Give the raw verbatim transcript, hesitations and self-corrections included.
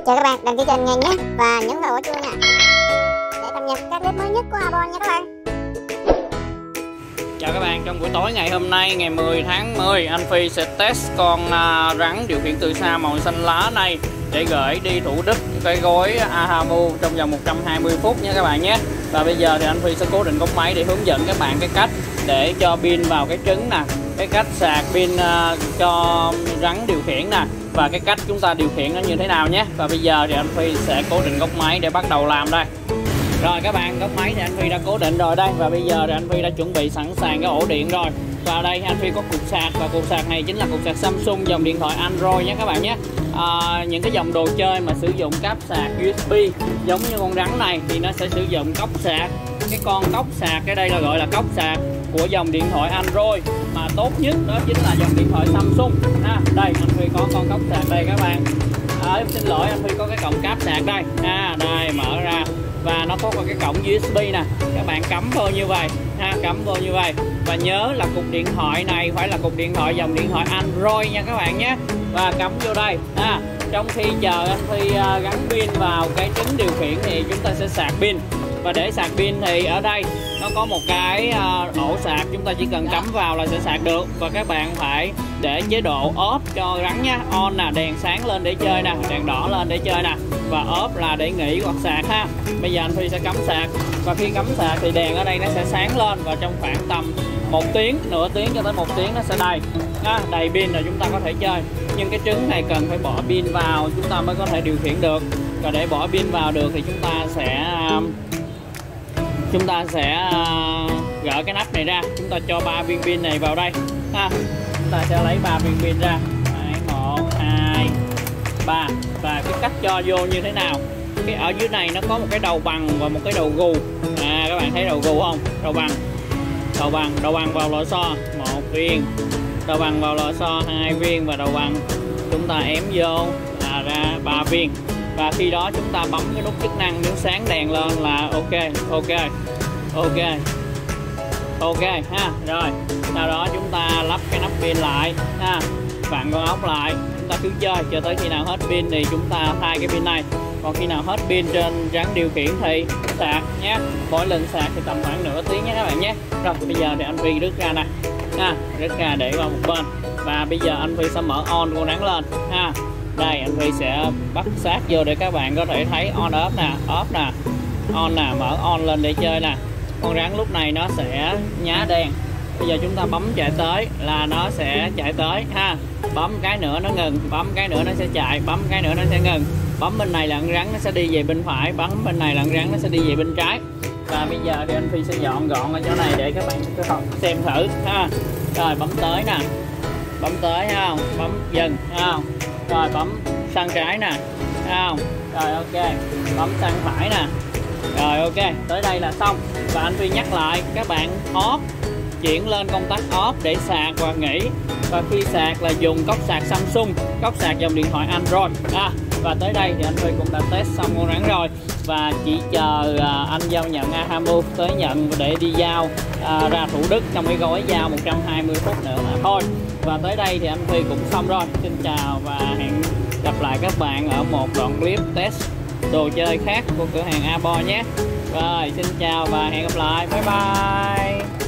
Chào các bạn, đăng ký kênh nhanh nhé và nhấn vào quả chuông nha để cập nhật các clip mới nhất của Abon nha các bạn. Chào các bạn, trong buổi tối ngày hôm nay ngày mười tháng mười, anh Phi sẽ test con uh, rắn điều khiển từ xa màu xanh lá này để gửi đi Thủ Đức cái gói Ahamu trong vòng một trăm hai mươi phút nha các bạn nhé. Và bây giờ thì anh Phi sẽ cố định góc máy để hướng dẫn các bạn cái cách để cho pin vào cái trứng nè, cái cách sạc pin uh, cho rắn điều khiển nè, và cái cách chúng ta điều khiển nó như thế nào nhé. Và bây giờ thì anh Phi sẽ cố định góc máy để bắt đầu làm đây. Rồi các bạn, góc máy thì anh Phi đã cố định rồi đây. Và bây giờ thì anh Phi đã chuẩn bị sẵn sàng cái ổ điện rồi. Và đây anh Phi có cục sạc, và cục sạc này chính là cục sạc Samsung dòng điện thoại Android nhé các bạn nhé. à, Những cái dòng đồ chơi mà sử dụng cáp sạc u ét bê giống như con rắn này thì nó sẽ sử dụng cốc sạc. Cái con cốc sạc cái đây là gọi là cốc sạc của dòng điện thoại Android, mà tốt nhất đó chính là dòng điện thoại Samsung ha. Đây anh Phi có con cốc sạc đây các bạn. à, Xin lỗi, anh Phi có cái cổng cáp sạc đây ha. Đây mở ra và nó có cái cổng u ét bê nè, các bạn cắm vô như vậy ha, cắm vô như vậy. Và nhớ là cục điện thoại này phải là cục điện thoại dòng điện thoại Android nha các bạn nhé. Và cắm vô đây ha. Trong khi chờ anh Phi gắn pin vào cái trứng điều khiển thì chúng ta sẽ sạc pin. Và để sạc pin thì ở đây nó có một cái ổ sạc, chúng ta chỉ cần cắm vào là sẽ sạc được. Và các bạn phải để chế độ off cho rắn nhá. On là đèn sáng lên để chơi nè, đèn đỏ lên để chơi nè, và off là để nghỉ hoặc sạc ha. Bây giờ anh Phi sẽ cắm sạc, và khi cắm sạc thì đèn ở đây nó sẽ sáng lên, và trong khoảng tầm một tiếng, nửa tiếng cho tới một tiếng nó sẽ đầy ha. Đầy pin là chúng ta có thể chơi. Nhưng cái trứng này cần phải bỏ pin vào chúng ta mới có thể điều khiển được. Và để bỏ pin vào được thì chúng ta sẽ chúng ta sẽ uh, gỡ cái nắp này ra, chúng ta cho ba viên pin này vào đây ha. Chúng ta sẽ lấy ba viên pin ra. Một, hai, ba. Và cái cách cho vô như thế nào? Cái ở dưới này nó có một cái đầu bằng và một cái đầu gù. À, các bạn thấy đầu gù không? Đầu bằng, đầu bằng, đầu bằng vào lò xo một viên, đầu bằng vào lò xo hai viên, và đầu bằng chúng ta ém vô là ra ba viên. Và khi đó chúng ta bấm cái nút chức năng nếu sáng đèn lên là ok, ok, ok, ok ha. Rồi sau đó chúng ta lắp cái nắp pin lại ha, vặn con ốc lại, chúng ta cứ chơi cho tới khi nào hết pin thì chúng ta thay cái pin này. Còn khi nào hết pin trên rắn điều khiển thì sạc nhé. Mỗi lần sạc thì tầm khoảng nửa tiếng nhé các bạn nhé. Rồi bây giờ thì anh Phi rút ra nè ha, rút ra để qua một bên. Và bây giờ anh Phi sẽ mở on con rắn lên ha. Đây anh Phi sẽ bắt sát vô để các bạn có thể thấy on off nè, off nè, on nè, mở on lên để chơi nè. Con rắn lúc này nó sẽ nhá đèn. Bây giờ chúng ta bấm chạy tới là nó sẽ chạy tới ha. Bấm cái nữa nó ngừng, bấm cái nữa nó sẽ chạy, bấm cái nữa nó sẽ ngừng. Bấm bên này là con rắn nó sẽ đi về bên phải, bấm bên này là con rắn nó sẽ đi về bên trái. Và bây giờ thì anh Phi sẽ dọn gọn ở chỗ này để các bạn xem thử ha. Rồi bấm tới nè, bấm tới ha không, bấm dừng ha không. Rồi bấm sang trái nè, thấy không? Rồi ok, bấm sang phải nè. Rồi ok, tới đây là xong. Và anh Phi nhắc lại các bạn off, chuyển lên công tắc off để sạc và nghỉ. Và khi sạc là dùng cốc sạc Samsung, cốc sạc dòng điện thoại Android à. Và tới đây thì anh Phi cũng đã test xong con rắn rồi. Và chỉ chờ anh giao nhận Ahamu tới nhận để đi giao à, ra Thủ Đức trong cái gói giao một trăm hai mươi phút nữa mà thôi. Và tới đây thì anh Phi cũng xong rồi. Xin chào và hẹn gặp lại các bạn ở một đoạn clip test đồ chơi khác của cửa hàng Abon nhé. Rồi xin chào và hẹn gặp lại, bye bye.